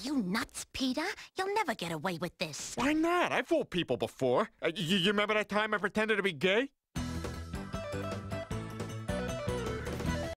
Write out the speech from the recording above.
you nuts, Peter? You'll never get away with this. Why not? I've fooled people before. You remember that time I pretended to be gay?